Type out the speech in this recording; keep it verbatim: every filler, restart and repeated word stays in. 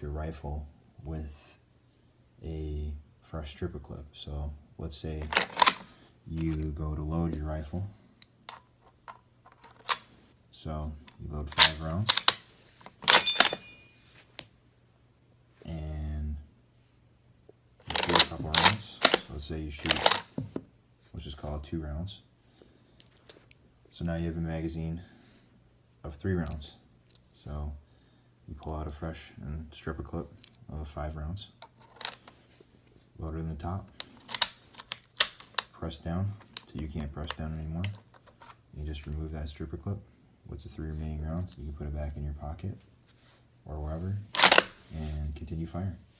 your rifle with a fresh stripper clip. So let's say you go to load your rifle. So you load five rounds, and you shoot a couple rounds. So let's say you shoot, let's just call it two rounds. So now you have a magazine of three rounds. So you pull out a fresh and stripper clip of five rounds, load it in the top, press down till you can't press down anymore. You just remove that stripper clip with the three remaining rounds. You can put it back in your pocket or wherever and continue firing.